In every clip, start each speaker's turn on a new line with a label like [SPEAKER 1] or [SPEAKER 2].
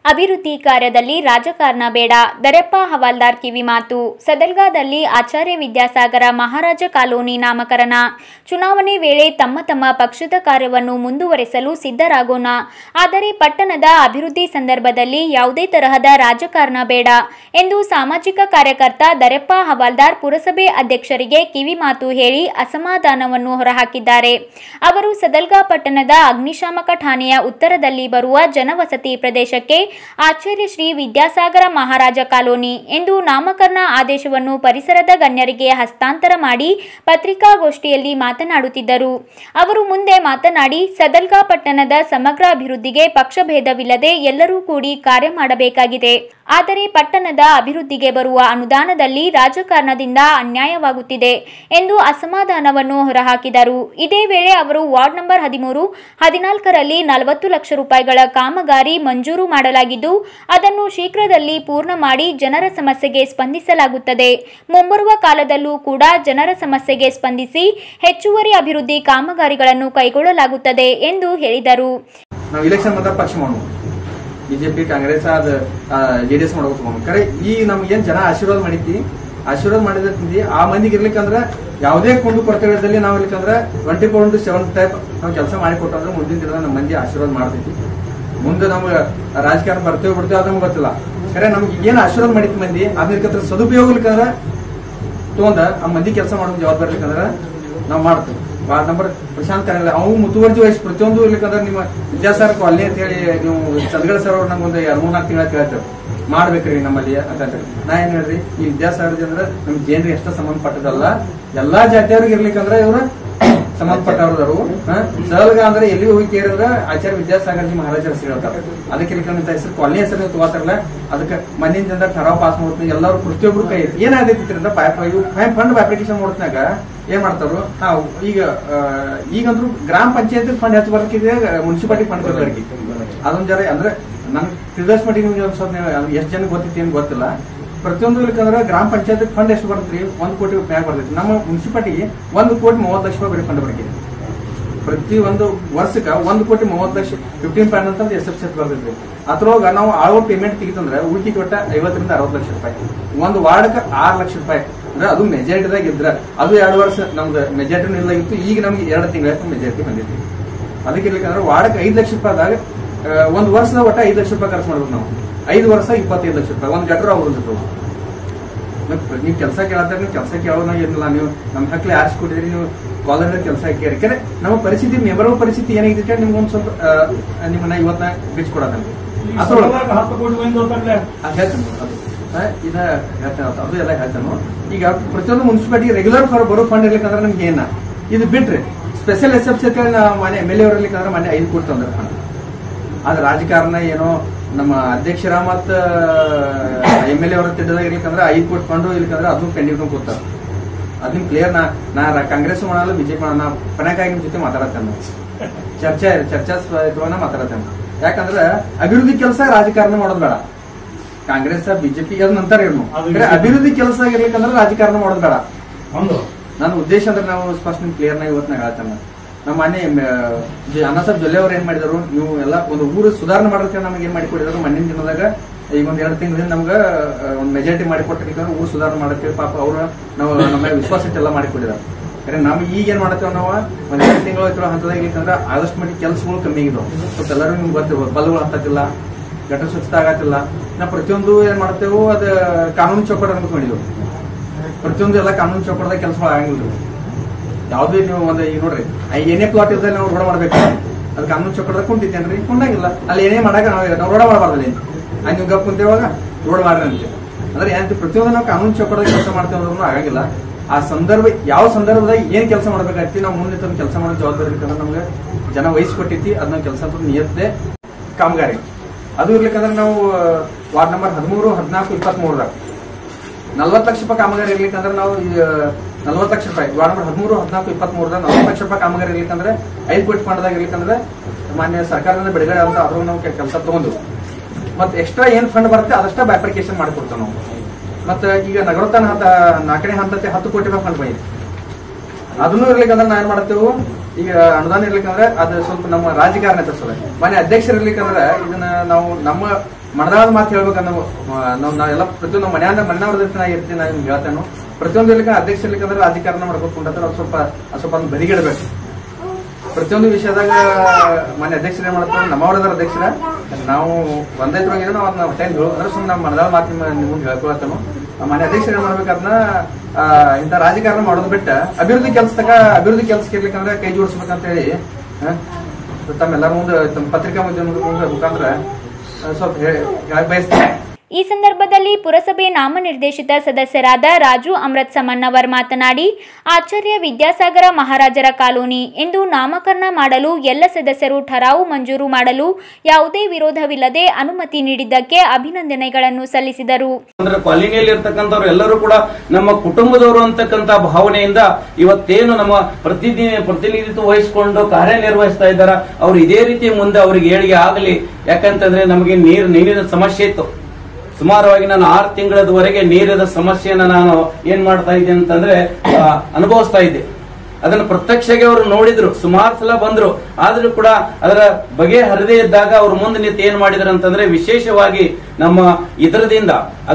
[SPEAKER 1] ಅಭಿವೃದ್ಧಿ ಕಾರ್ಯದಲ್ಲಿ ರಾಜಕಾರಣ ಬೇಡ, ದರೆಪ್ಪ ಹವಾಲ್ದಾರ್ ಕಿವಿಮಾತು. ಸದಲ್ಗಾದಲ್ಲಿ ಆಚಾರ್ಯ ವಿದ್ಯಾಸಾಗರ ಮಹಾರಾಜ ಕಾಲೋನಿ ನಾಮಕರಣ. ಚುನಾವಣೆ ವೇಳೆ ತಮ್ಮ ತಮ್ಮ ಪಕ್ಷದ ಕಾರ್ಯವನ್ನು ಮುಂದುವರೆಸಲು ಸಿದ್ಧರಾಗೋಣ. ಆದರೆ ಪಟ್ಟಣದ ಅಭಿವೃದ್ಧಿ ಸಂದರ್ಭದಲ್ಲಿ ಯಾವುದೇ ತರಹದ ರಾಜಕಾರಣ ಬೇಡ ಎಂದು ಸಾಮಾಜಿಕ ಕಾರ್ಯಕರ್ತ ದರೆಪ್ಪ ಹವಾಲ್ದಾರ್ ಪುರಸಭೆ ಅಧ್ಯಕ್ಷರಿಗೆ ಕಿವಿಮಾತು ಹೇಳಿ ಅಸಮಾಧಾನವನ್ನು ಹೊರಹಾಕಿದ್ದಾರೆ. ಅವರು ಸದಲ್ಗಾ ಪಟ್ಟಣದ ಅಗ್ನಿಶಾಮಕ ಠಾಣೆಯ ಉತ್ತರದಲ್ಲಿ ಬರುವ ಜನವಸತಿ ಪ್ರದೇಶಕ್ಕೆ ಆಚಾರ್ಯ ಶ್ರೀ ವಿದ್ಯಾಸಾಗರ ಮಹಾರಾಜ ಕಾಲೋನಿ ಎಂದು ನಾಮಕರಣ ಆದೇಶವನ್ನು ಪರಿಸರದ ಗಣ್ಯರಿಗೆ ಹಸ್ತಾಂತರ ಮಾಡಿ ಪತ್ರಿಕಾಗೋಷ್ಠಿಯಲ್ಲಿ ಮಾತನಾಡುತ್ತಿದ್ದರು. ಅವರು ಮುಂದೆ ಮಾತನಾಡಿ, ಸದಲ್ಗಾ ಪಟ್ಟಣದ ಸಮಗ್ರ ಅಭಿವೃದ್ಧಿಗೆ ಪಕ್ಷಭೇದವಿಲ್ಲದೆ ಎಲ್ಲರೂ ಕೂಡಿ ಕಾರ್ಯ ಮಾಡಬೇಕಾಗಿದೆ. ಆದರೆ ಪಟ್ಟಣದ ಅಭಿವೃದ್ಧಿಗೆ ಬರುವ ಅನುದಾನದಲ್ಲಿ ರಾಜಕಾರಣದಿಂದ ಅನ್ಯಾಯವಾಗುತ್ತಿದೆ ಎಂದು ಅಸಮಾಧಾನವನ್ನು ಹೊರಹಾಕಿದರು. ಇದೇ ವೇಳೆ ಅವರು ವಾರ್ಡ್ ನಂಬರ್ 13, 14ರಲ್ಲಿ 40 ಲಕ್ಷ ರೂಪಾಯಿಗಳ ಕಾಮಗಾರಿ ಮಂಜೂರು ಮಾಡಲಾಗಿದ್ದು ಅದನ್ನು ಶೀಘ್ರದಲ್ಲಿ ಪೂರ್ಣ ಮಾಡಿ ಜನರ ಸಮಸ್ಯೆಗೆ ಸ್ಪಂದಿಸಲಾಗುತ್ತದೆ. ಮುಂಬರುವ ಕಾಲದಲ್ಲೂ ಕೂಡ ಜನರ ಸಮಸ್ಯೆಗೆ ಸ್ಪಂದಿಸಿ ಹೆಚ್ಚುವರಿ ಅಭಿವೃದ್ಧಿ ಕಾಮಗಾರಿಗಳನ್ನು ಕೈಗೊಳ್ಳಲಾಗುತ್ತದೆ ಎಂದು ಹೇಳಿದರು.
[SPEAKER 2] ಬಿಜೆಪಿ ಕಾಂಗ್ರೆಸ್ ಜೆಡಿಎಸ್ ಮಾಡ್ಬೇಕು ಖರೆ ಈಗ ನಮ್ಗೇನ್ ಜನ ಆಶೀರ್ವಾದ ಆಶೀರ್ವಾದ ಮಾಡಿದ್ರೆ ಆ ಮಂದಿಗೆ ಇರ್ಲಿಕ್ಕಂದ್ರ ಯಾವುದೇ ಕುಂದು ಕೊರತೆಗಳಲ್ಲಿ ನಾವು ಇರ್ಲಿಕ್ಕಂದ್ರ 24/7 ಟೈಪ್ ನಾವು ಕೆಲಸ ಮಾಡಿ ಕೊಟ್ಟಂದ್ರೆ ಮುಂದಿನ ದಿನ ನಮ್ಮ ಮಂದಿ ಆಶೀರ್ವಾದ ಮಾಡ್ತೈತಿ. ಮುಂದೆ ನಮ್ಗೆ ರಾಜಕಾರಣ ಬರ್ತೇವೆ ಬಿಡ್ತೇವೆ ಅದು ನಮ್ಗೆ ಗೊತ್ತಿಲ್ಲ. ಖರೆ ನಮ್ಗೆ ಏನ್ ಆಶೀರ್ವಾದ ಮಾಡಿತ್ ಮಂದಿ ಅದಕ್ಕೆ ಸದುಪಯೋಗ ಇರ್ಲಿಕ್ಕಂದ್ರ ತಗೊಂಡ ಆ ಮಂದಿ ಕೆಲಸ ಮಾಡೋ ಜವಾಬ್ದಾರಿ ಇರ್ಲಿಕ್ಕಂದ್ರ ನಾವು ಮಾಡ್ತೇವೆ. ವಾರ್ಡ್ ನಂಬರ್ ಪ್ರಶಾಂತ್ ಕರಗಲ್ಲ ಅವು ಮುತುವರ್ಜಿ ವಹಿಸಿ ಪ್ರತಿಯೊಂದು ಇರ್ಲಿಕ್ಕಂದ್ರೆ ನಿಮ್ಮ ವಿದ್ಯಾಸಾಗರ ಕಾಲನಿ ಅಂತ ಹೇಳಿ ನೀವು ಸದಗಡ ಸರ್ ಅವ್ರು ನಮ್ಗೊಂದು 2-3-4 ತಿಂಗಳ ಕೇಳ್ತೇವೆ ಮಾಡ್ಬೇಕ್ರಿ ನಮ್ಮಲ್ಲಿ ಅಂತ. ನಾ ಏನ್ ಹೇಳ್ರಿ, ಈ ವಿದ್ಯಾಸಾಗರ ಅಂದ್ರೆ ನಮ್ ಜನರಿಗೆ ಎಷ್ಟ ಸಂಬಂಧಪಟ್ಟದಲ್ಲ, ಎಲ್ಲಾ ಜಾತಿಯವ್ರಿಗೆ ಇರ್ಲಿಕ್ಕಂದ್ರೆ ಇವ್ರು ಸಂಬಂಧಪಟ್ಟವ್ರದಾರು. ಸದಲ್ಗ ಅಂದ್ರೆ ಎಲ್ಲಿ ಹೋಗಿ ಕೇಳಿದ್ರ ಆಚಾರ್ಯ ವಿದ್ಯಾಸಾಗರ್ಜಿ ಮಹಾರಾಜರ ಹೆಸರು ಹೇಳ್ತಾರೆ. ಅದಕ್ಕೆ ಇರ್ಲಿಕ್ಕಂತ ಹೆಸರು ಕಾಲನಿ ಹೆಸರು ನೀವು ತಗೋತಾರಲ್ಲ, ಅದಕ್ಕೆ ಮಣ್ಣಿನ ಜನರ ಠರಾವ್ ಪಾಸ್ ಮಾಡ್ತೀನಿ ಎಲ್ಲರೂ ಪ್ರತಿಯೊಬ್ರು ಕೈ ಐತಿ. ಏನಾಗೈತಿ ಫಂಡ್ ಅಪ್ಲಿಕೇಶನ್ ಮಾಡ್ತಿನಾಗ ಏನ್ ಮಾಡ್ತಾರು, ಈಗಂದ್ರು ಗ್ರಾಮ ಪಂಚಾಯತ್ ಫಂಡ್ ಹೆಚ್ಚು ಬರ್ಕಿದೆ, ಮುನ್ಸಿಪಾಲಿಟಿ ಫಂಡ್ ಬರ್ಕಿ ಅದೊಂದ್ ಜರ ಅಂದ್ರೆ ನನ್ ತಿಳಿದಷ್ಟು ಮಟ್ಟಿಗೆ ಎಷ್ಟು ಜನ ಗೊತ್ತೈತಿ ಏನ್ ಗೊತ್ತಿಲ್ಲ. ಪ್ರತಿಯೊಂದು ಇರ್ಲಿಕ್ಕಂದ್ರೆ ಗ್ರಾಮ ಪಂಚಾಯತ್ ಫಂಡ್ ಎಷ್ಟು ಬರ್ತೈತಿ, 1 ಕೋಟಿ ಮ್ಯಾಗ ಬರ್ತೈತಿ. ನಮ್ಮ ಮುನ್ಸಿಪಾಲಿಟಿಗೆ 1,30,30,00,000 ರೂಪಾಯಿ ಬರೀ ಫಂಡ್ ಬರ್ಕಿದೆ. ಪ್ರತಿ ಒಂದು ವರ್ಷಕ್ಕೆ 1,30,30,00,000 15% ಅಂತ SFC ಬರ್ತೈತಿ. ಅದ್ರೊಳಗ ನಾವು ಆಳುವ ಪೇಮೆಂಟ್ ತೆಗಿತಂದ್ರೆ ಉಳಿಕೆ ಕೊಟ್ಟ 50 ರಿಂದ 60 ಲಕ್ಷ ರೂಪಾಯಿ. ಒಂದು ವಾರ್ಡ್ಗೆ 6 ಲಕ್ಷ ರೂಪಾಯಿ. ಅಂದ್ರೆ ಅದು ಮೆಜಾರಿಟಿದಾಗ ಇದ್ರ ಅದು 2 ವರ್ಷ ನಮ್ದು ಮೆಜಾರಿಟಿ ಇಲ್ಲಾಗಿತ್ತು. ಈಗ ನಮ್ಗೆ 2 ತಿಂಗಳಾಯ್ತು ಮೆಜಾರಿಟಿ ಬಂದಿತ್ತು. ಅದಕ್ಕೆ ಇರ್ಲಿಕ್ಕಂದ್ರೆ ವಾರ್ಡ್ಗೆ 5 ಲಕ್ಷ ರೂಪಾಯಿದಾಗ ಒಂದು ವರ್ಷದ ಒಟ್ಟ 5 ಲಕ್ಷ ರೂಪಾಯಿ ಖರ್ಚು ಮಾಡ್ಬೇಕು ನಾವು. 5 ವರ್ಷ 25 ಲಕ್ಷ ರೂಪಾಯಿ. ಒಂದು ಗಟ್ರ ಅವ್ರದ್ದು. ನೀವು ಕೆಲಸ ಕೇಳತ್ತಾರೆ, ನೀವು ಕೆಲಸ ಕೇಳೋಣ ಏನಿಲ್ಲ, ನೀವು ನಮ್ಮ ಹಕ್ಕಲಿ ಆರಿಸ್ಕೊಟ್ಟಿದ್ರಿ, ನೀವು ಕಾಲರ್ ಕೆಲಸ ಕೇಳಿಕೆ ನಮ್ಮ ಪರಿಸ್ಥಿತಿ ಮೆಂಬರ್ ಪರಿಸ್ಥಿತಿ ಏನಾಗಿದೆ ನಿಮ್ಗೊಂದು ಸ್ವಲ್ಪ ನಿಮ್ಮನ್ನ ಇವತ್ತ ಬಿಚ್ಕೊಡೋದಲ್ಲ ಅದು ಎಲ್ಲ ಹೇಳ್ತಾನು. ಈಗ ಪ್ರತಿಯೊಂದು ಮುನ್ಸಿಪಾಲಿಟಿ ರೆಗ್ಯುಲರ್ ಬರೋ ಫಂಡ್ ಇರ್ಲಿಕ್ಕಂದ್ರೆ ನಮ್ಗೆ ಏನ ಇದು ಬಿಟ್ರೆ ಸ್ಪೆಷಲ್ SFC ಮನೆ MLA ಅವ್ರ ಇರ್ಲಿಕ್ಕಂದ್ರೆ ಮನೆ 5 ಕೋಟಿ ತಂದ್ರೆ ಫಂಡ್. ಆದ್ರೆ ರಾಜಕಾರಣ ಏನೋ ನಮ್ಮ ಅಧ್ಯಕ್ಷರ ಮತ್ತ MLA ಅವರ ತಿಡ್ಡದಾಗ ಇರ್ಲಿಕ್ಕಂದ್ರೆ 5 ಕೋಟಿ ಫಂಡ್ ಇರ್ಲಿಕ್ಕಂದ್ರೆ ಅದನ್ನು ಪೆಂಡಿಂಗ್ ಕೊಡ್ತಾರೆ. ಅದನ್ನ ಕ್ಲಿಯರ್ ನಾ ಕಾಂಗ್ರೆಸ್ ಮಾಡಲ್ಲ, ಬಿಜೆಪಿ ಮಾಡೋಣ, ಪಣಕಾಗಿ ನಿಮ್ ಜೊತೆ ಮಾತಾಡತ್ತೇನೆ, ಚರ್ಚಾ ಮಾತಾಡತ್ತೇನೆ. ಯಾಕಂದ್ರೆ ಅಭಿವೃದ್ಧಿ ಕೆಲಸ ರಾಜಕಾರಣ ಮಾಡೋದು ಬೇಡ. ಕಾಂಗ್ರೆಸ್ ಬಿಜೆಪಿ ಅದ್ ನಂತರ ಏನು ಅಭಿವೃದ್ಧಿ ಕೆಲಸ ಆಗಿರ್ಲಿಕ್ಕಂದ್ರೆ ರಾಜಕಾರಣ ಮಾಡೋದು ಬೇಡ. ನನ್ನ ಉದ್ದೇಶ ಅಂದ್ರೆ ನಾವು ಸ್ಪಷ್ಟ ಕ್ಲಿಯರ್ ನಾಗ ಇವತ್ತು ಹೇಳ್ತೇನೆ. ನಮ್ಮ ಮನೆ ಅಣ್ಣ ಸಾಹೇಬ್ ಜೊಲ್ಲೆ ಅವ್ರು ಏನ್ ಮಾಡಿದ್ರು, ನೀವು ಎಲ್ಲ ಒಂದು ಊರು ಸುಧಾರಣೆ ಮಾಡೋದಕ್ಕೆ ನಮಗೆ ಏನ್ ಮಾಡಿಕೊಟ್ಟಿದ್ರು. ಮಣ್ಣಿನ ದಿನದಾಗ ಈಗ ಒಂದ್ 2 ತಿಂಗಳಿಂದ ನಮ್ಗೆ ಒಂದು ಮೆಜಾರಿಟಿ ಮಾಡಿಕೊಟ್ಟಿರ್ತಾರೆ ಊರು ಸುಧಾರಣೆ ಮಾಡಕ್ಕೆ. ಪಾಪ ಅವರು ನಾವು ನಮ್ಮ ವಿಶ್ವಾಸ ಇಟ್ಟೆಲ್ಲ ಮಾಡಿಕೊಟ್ಟಿದ್ದಾರೆ. ಯಾಕಂದ್ರೆ ನಮ್ಗೆ ಈಗ ಏನ್ ಮಾಡ್ತೇವೆ ನಾವು ಒಂದ್ 2 ತಿಂಗಳು ಹಂತದಾಗ ಇರ್ತಂದ್ರೆ ಆದಷ್ಟು ಮಟ್ಟಿಗೆ ಕೆಲಸಗಳು ಕಮ್ಮಿ ಆಗಿದಾವೆ. ಸ್ವಲ್ಪ ಎಲ್ಲರೂ ನಿಮ್ಗೆ ಗೊತ್ತಿರ್ಬೋದು, ಬಲ್ಗಳು ಹತ್ತತಿಲ್ಲ, ಗಟರ್ ಸ್ವಚ್ಛತೆ ಆಗತ್ತಿಲ್ಲ. ನಾವು ಪ್ರತಿಯೊಂದು ಏನ್ ಮಾಡ್ತೇವೆ ಅದು ಕಾನೂನು ಚೌಕಟ್ಟು ಅನ್ಕೊಂಡಿದ್ದೇವೆ. ಪ್ರತಿಯೊಂದು ಎಲ್ಲ ಕಾನೂನು ಚೌಕಟ್ಟದಾಗ ಕೆಲಸಗಳು ಆಗಂಗಿಲ್ಲ. ಯಾವ್ದು ನೀವು ಒಂದು ಈಗ ನೋಡ್ರಿ ಏನೇ ಪ್ಲಾಟ್ ಇರ್ತದೆ ನಾವು ರೋಡ್ ಮಾಡ್ಬೇಕು, ಅದು ಕಾನೂನು ಚೌಕಟ್ಟದಾಗ ಕುಂತಿದ್ದೇನ್ರಿ, ಕೊಂಡಾಗಿಲ್ಲ. ಅಲ್ಲಿ ಏನೇ ಮಾಡಾಕ ನಾವು ರೋಡ ಮಾಡಬಾರ್ದಲ್ಲಿ ನೀವು ಗಪ್ ಕುಂತೇವಾಗ ರೋಡ್ ಮಾಡ್ರಿ ಅಂತೆ. ಅಂದ್ರೆ ಏನಂತ ಪ್ರತಿಯೊಂದು ನಾವು ಕಾನೂನು ಚೌಕಟ್ಟದಾಗ ಕೆಲಸ ಮಾಡ್ತೇವೆ ಅಂದ್ರೂ ಆಗಂಗಿಲ್ಲ. ಆ ಸಂದರ್ಭ ಯಾವ ಸಂದರ್ಭದಾಗ ಏನ್ ಕೆಲಸ ಮಾಡ್ಬೇಕಾಗ್ತಿ ನಾವು ಮುಂದೆ ತಂದು ಕೆಲಸ ಮಾಡೋ ಜವಾಬ್ದಾರಿ ಇರ್ಬೇಕಂದ್ರೆ ನಮ್ಗೆ ಜನ ವಹಿಸ್ಕೊಟ್ಟೈತಿ. ಅದನ್ನ ಕೆಲಸ ನಿಯತ್ತೆ ಕಾಮಗಾರಿ ಅದು ಇರ್ಲಿಕ್ಕಂದ್ರೆ ನಾವು ವಾರ್ಡ್ ನಂಬರ್ 13, 14, 23ದಾಗ 40 ಲಕ್ಷ ರೂಪಾಯಿ ಕಾಮಗಾರಿ ಇರ್ಲಿಕ್ಕಂದ್ರೆ ನಾವು 40 ಲಕ್ಷ ರೂಪಾಯಿ ವಾರ್ಡ್ ನಂಬರ್ 13, 14, 23ದಾಗ 40 ಲಕ್ಷ ರೂಪಾಯಿ ಕಾಮಗಾರಿ ಇರ್ಲಿಕ್ಕಂದ್ರೆ 5 ಕೋಟಿ ಫಂಡ್ದಾಗ ಇರ್ಲಿಕ್ಕಂದ್ರೆ ಮಾನ್ಯ ಸರ್ಕಾರದಿಂದ ಬಿಡುಗಡೆ ಅಂತ ಅದ್ರ ನಾವು ಕೆಲಸ ತಗೊಂಡು ಮತ್ತೆ ಎಕ್ಸ್ಟ್ರಾ ಏನ್ ಫಂಡ್ ಬರುತ್ತೆ ಅದಷ್ಟ ಬೈಫರ್ಕೇಶನ್ ಮಾಡಿಕೊಡ್ತೇವೆ ನಾವು. ಮತ್ತೆ ಈಗ ನಗರೋತ್ಥಾನ 4ನೇ ಹಂತಕ್ಕೆ 10 ಕೋಟಿ ರೂಪಾಯಿ ಫಂಡ್ ಬಂದಿದೆ. ಅದನ್ನು ಇರ್ಲಿಕ್ಕಂದ್ರೆ ನಾ ಏನ್ ಮಾಡ್ತೇವೆ, ಈಗ ಅನುದಾನ ಇರ್ಲಿಕ್ಕಂದ್ರೆ ಅದು ಸ್ವಲ್ಪ ನಮ್ಮ ರಾಜಕಾರಣ ತರಿಸೋದು. ಮನೆ ಅಧ್ಯಕ್ಷರು ಇರ್ಲಿಕ್ಕಂದ್ರೆ ಇದನ್ನ ನಾವು ನಮ್ಮ ಮನದಾಳದ ಮಾತು ಹೇಳ್ಬೇಕಂದ್ರೆ ನಾವೆಲ್ಲ ಪ್ರತಿಯೊಂದು ಮನೆಯವ್ರದ್ದು ನಾ ಇರ್ತೀನಿ, ನಾನು ನಿಮ್ಗೆ ಹೇಳ್ತೇನೆ. ಪ್ರತಿಯೊಂದು ಇರ್ಲಿಕ್ಕೆ ಅಧ್ಯಕ್ಷ ಇರ್ಲಿಕ್ಕಂದ್ರೆ ರಾಜಕಾರಣ ಮಾಡ್ಬೇಕು ಅದು ಸ್ವಲ್ಪ ಒಂದು ಬದಿಗಿಡಬೇಕು. ಪ್ರತಿಯೊಂದು ವಿಷಯದಾಗ ಮನೆ ಅಧ್ಯಕ್ಷರೇ ಮಾಡ್ತಾರೆ, ನಮ್ಮವ್ರದಾರ ಅಧ್ಯಕ್ಷರ ನಾವು ಒಂದೈದ್ರೊಳಗೆ ನಾವು ಅದನ್ನ ಟೈಮ್ ಅಂದ್ರೆ ಸುಮ್ಮನೆ ನಮ್ಮ ಮನದಾಳ ಮಾತು ನಿಮ್ಗೆ ಹೇಳ್ಕೊಳತ್ತೇನು. ಮನೆ ಅಧ್ಯಕ್ಷರೇ ಮಾಡ್ಬೇಕಂದ್ರ ಇಂಥ ರಾಜಕಾರಣ ಮಾಡೋದು ಬಿಟ್ಟ ಅಭಿವೃದ್ಧಿ ಕೆಲ್ಸಕ್ಕೆ ಇರ್ಲಿಕ್ಕಂದ್ರೆ ಕೈ ಜೋಡಿಸ್ಬೇಕಂತ ಹೇಳಿ ತಮ್ಮೆಲ್ಲರ ಮುಂದೆ ತಮ್ಮ ಪತ್ರಿಕಾ ಮಾಧ್ಯಮದ ಮುಖಾಂತರ ಸ್ವಲ್ಪ ಹೇಳಕ್ ಬಯಸ್ತೇನೆ.
[SPEAKER 1] ಈ ಸಂದರ್ಭದಲ್ಲಿ ಪುರಸಭೆ ನಾಮನಿರ್ದೇಶಿತ ಸದಸ್ಯರಾದ ರಾಜು ಅಮೃತ್ ಸಮನ್ನವರ್ ಮಾತನಾಡಿ, ಆಚಾರ್ಯ ವಿದ್ಯಾಸಾಗರ ಮಹಾರಾಜರ ಕಾಲೋನಿ ಎಂದು ನಾಮಕರಣ ಮಾಡಲು ಎಲ್ಲ ಸದಸ್ಯರು ಠರಾವು ಮಂಜೂರು ಮಾಡಲು ಯಾವುದೇ ವಿರೋಧವಿಲ್ಲದೆ ಅನುಮತಿ ನೀಡಿದ್ದಕ್ಕೆ ಅಭಿನಂದನೆಗಳನ್ನು ಸಲ್ಲಿಸಿದರು.
[SPEAKER 3] ಕಾಲೋನಿಯಲ್ಲಿ ಇರ್ತಕ್ಕಂಥವ್ರು ಎಲ್ಲರೂ ಕೂಡ ನಮ್ಮ ಕುಟುಂಬದವರು ಅಂತಕ್ಕಂಥ ಭಾವನೆಯಿಂದ ಇವತ್ತೇನು ನಮ್ಮ ಪ್ರತಿನಿಧಿತ್ವ ವಹಿಸಿಕೊಂಡು ಕಾರ್ಯನಿರ್ವಹಿಸ್ತಾ ಇದ್ದಾರ, ಅವ್ರು ಇದೇ ರೀತಿ ಮುಂದೆ ಅವ್ರಿಗೆ ಏಳಿಗೆ ಆಗಲಿ. ಯಾಕಂತಂದ್ರೆ ನಮಗೆ ನೀರಿನ ಸಮಸ್ಯೆ ಇತ್ತು. ಸುಮಾರವಾಗಿ ನಾನು 6 ತಿಂಗಳವರೆಗೆ ನೀರಿನ ಸಮಸ್ಯೆಯನ್ನ ನಾನು ಏನ್ ಮಾಡ್ತಾ ಇದ್ದೆ ಅಂತಂದ್ರೆ ಅನುಭವಿಸ್ತಾ ಇದ್ದೆ. ಅದನ್ನು ಪ್ರತ್ಯಕ್ಷವಾಗಿ ಅವರು ನೋಡಿದ್ರು, ಸುಮಾರು ಸಲ ಬಂದ್ರು. ಆದ್ರೂ ಕೂಡ ಅದರ ಬಗೆ ಹರಿದೇ ಇದ್ದಾಗ ಅವ್ರು ಮುಂದೆ ನಿಂತು ಏನ್ ಮಾಡಿದ್ರು ಅಂತಂದ್ರೆ ವಿಶೇಷವಾಗಿ ನಮ್ಮ ಇದರದಿಂದ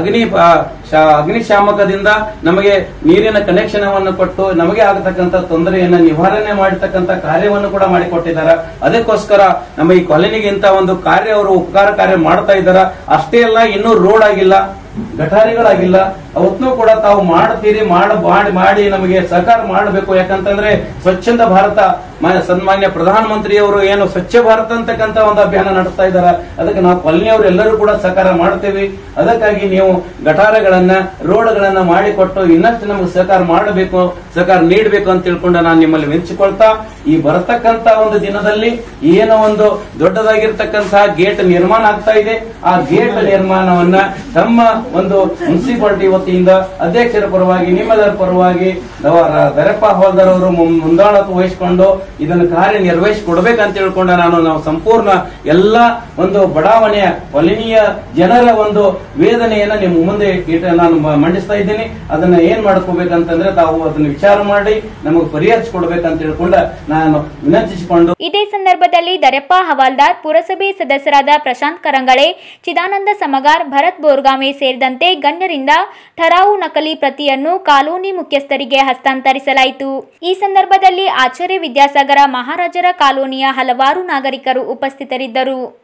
[SPEAKER 3] ಅಗ್ನಿಶಾಮಕದಿಂದ ನಮಗೆ ನೀರಿನ ಕನೆಕ್ಷನ್ ಅನ್ನು ಕೊಟ್ಟು ನಮಗೆ ಆಗತಕ್ಕಂಥ ತೊಂದರೆಯನ್ನ ನಿವಾರಣೆ ಮಾಡತಕ್ಕಂಥ ಕಾರ್ಯವನ್ನು ಕೂಡ ಮಾಡಿಕೊಟ್ಟಿದ್ದಾರೆ. ಅದಕ್ಕೋಸ್ಕರ ನಮ್ಮ ಈ ಕಾಲೋನಿಗೆ ಇಂತ ಒಂದು ಕಾರ್ಯ ಅವರು ಉಪಕಾರ ಕಾರ್ಯ ಮಾಡ್ತಾ ಇದ್ದಾರೆ. ಅಷ್ಟೇ ಅಲ್ಲ, ಇನ್ನೂ ರೋಡ್ ಆಗಿಲ್ಲ, ಗಟಾರಿಗಳಾಗಿಲ್ಲ. ಅವತ್ತೂ ಕೂಡ ತಾವು ಮಾಡ್ತೀರಿ, ಮಾಡಿ ನಮಗೆ ಸಹಕಾರ ಮಾಡಬೇಕು. ಯಾಕಂತಂದ್ರೆ ಸ್ವಚ್ಛಂದ ಭಾರತ ಸನ್ಮಾನ್ಯ ಪ್ರಧಾನಮಂತ್ರಿಯವರು ಏನು ಸ್ವಚ್ಛ ಭಾರತ ಅಂತಕ್ಕಂಥ ಒಂದು ಅಭಿಯಾನ ನಡೆಸ್ತಾ ಇದ್ದಾರೆ. ಅದಕ್ಕೆ ನಾವು ಕಾಲೋನಿಯವರು ಎಲ್ಲರೂ ಕೂಡ ಸಹಕಾರ ಮಾಡ್ತೇವೆ. ಅದಕ್ಕಾಗಿ ನೀವು ಗಟಾರಗಳನ್ನ ರೋಡ್ಗಳನ್ನ ಮಾಡಿಕೊಟ್ಟು ಇನ್ನಷ್ಟು ನಮಗೆ ಸಹಕಾರ ಮಾಡಬೇಕು, ಸಹಕಾರ ನೀಡಬೇಕು ಅಂತ ತಿಳ್ಕೊಂಡು ನಾನು ನಿಮ್ಮಲ್ಲಿ ಮೆಚ್ಚಿಕೊಳ್ತಾ, ಈ ಬರತಕ್ಕಂತ ಒಂದು ದಿನದಲ್ಲಿ ಏನೋ ಒಂದು ದೊಡ್ಡದಾಗಿರ್ತಕ್ಕಂತಹ ಗೇಟ್ ನಿರ್ಮಾಣ ಆಗ್ತಾ ಇದೆ. ಆ ಗೇಟ್ ನಿರ್ಮಾಣವನ್ನ ತಮ್ಮ ಒಂದು ಮುನ್ಸಿಪಾಲಿಟಿ ವತಿಯಿಂದ ಅಧ್ಯಕ್ಷರ ಪರವಾಗಿ ನಿಮ್ಮೆಲ್ಲರ ಪರವಾಗಿ ದರೆಪ್ಪ ಹವಾಲ್ದಾರ್ ಅವರು ಮುಂದಾಳತ್ವ ವಹಿಸಿಕೊಂಡು ಇದನ್ನು ಕಾರ್ಯನಿರ್ವಹಿಸಿಕೊಡ್ಬೇಕಂತ ತಿಳ್ಕೊಂಡು ನಾವು ಸಂಪೂರ್ಣ ಎಲ್ಲ ಒಂದು ಬಡಾವಣೆಯ ಕಾಲೋನಿಯ ಜನರ ಒಂದು ವೇದನೆಯನ್ನ ನಿಮ್ಮ ಮುಂದೆ ನಾನು ಮಂಡಿಸ್ತಾ ಇದ್ದೀನಿ. ಅದನ್ನ ಏನ್ ಮಾಡ್ಕೋಬೇಕಂತಂದ್ರೆ ತಾವು ಅದನ್ನ ವಿಚಾರ ಮಾಡಿ ನಮಗೆ ಪರಿಹರಿಸಿಕೊಡ್ಬೇಕಂತ ತಿಳ್ಕೊಂಡ ನಾನು ವಿನಂತಿಸಿಕೊಂಡು.
[SPEAKER 1] ಇದೇ ಸಂದರ್ಭದಲ್ಲಿ ದರೆಪ್ಪ ಹವಾಲ್ದಾರ್, ಪುರಸಭೆ ಸದಸ್ಯರಾದ ಪ್ರಶಾಂತ್ ಕರಂಗಳೆ, ಚಿದಾನಂದ ಸಮಗಾರ್, ಭರತ್ ಬೋರ್ಗಾಮೆ ಸೇರಿದಂತೆ ಗಣ್ಯರಿಂದ ಠರಾವು ನಕಲಿ ಪ್ರತಿಯನ್ನು ಕಾಲೋನಿ ಮುಖ್ಯಸ್ಥರಿಗೆ ಹಸ್ತಾಂತರಿಸಲಾಯಿತು. ಈ ಸಂದರ್ಭದಲ್ಲಿ ಆಚಾರ್ಯ ವಿದ್ಯಾಸಾಗರ ಮಹಾರಾಜರ ಕಾಲೋನಿಯ ಹಲವಾರು ನಾಗರಿಕರು ಉಪಸ್ಥಿತರಿದ್ದರು.